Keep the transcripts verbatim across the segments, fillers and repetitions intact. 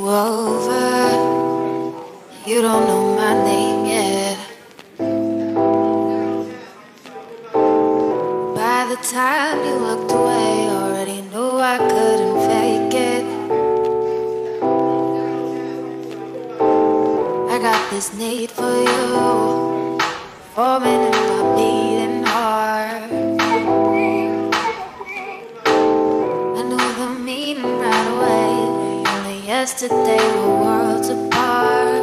over. You don't know my name yet. By the time you looked away, already knew I couldn't fake it. I got this need for you, forming in my beating heart. I knew the meaning right away. Only yesterday we're worlds apart.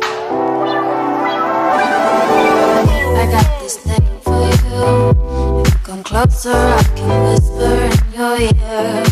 I got this thing for you. Come closer, I can whisper in your ear.